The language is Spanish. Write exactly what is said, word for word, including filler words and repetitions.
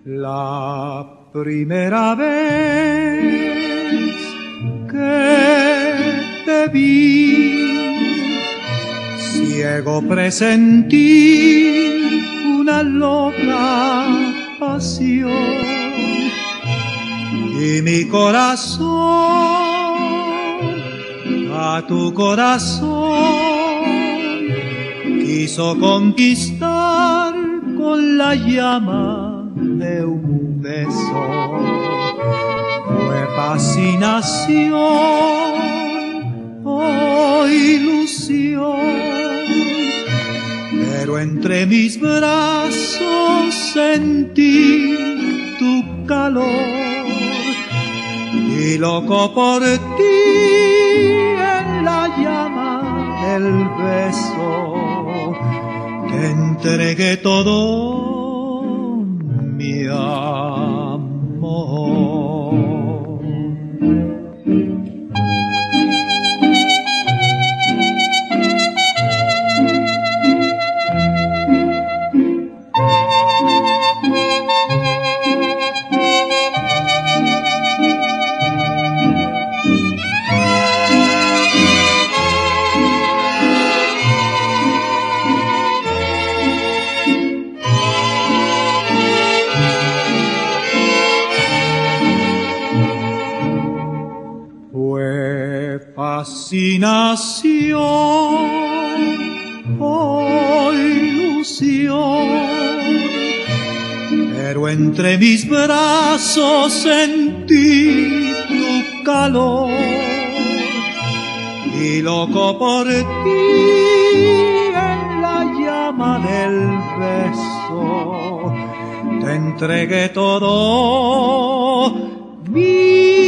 La primera vez que te vi, ciego presentí una loca pasión y mi corazón a tu corazón quiso conquistar con la llama de un beso. Fue fascinación o ilusión, pero entre mis brazos sentí tu calor y loco por ti en la llama del beso te entregué todo mi amor. Fue fascinación o ilusión, pero entre mis brazos sentí tu calor y loco por ti en la llama del beso te entregué todo mi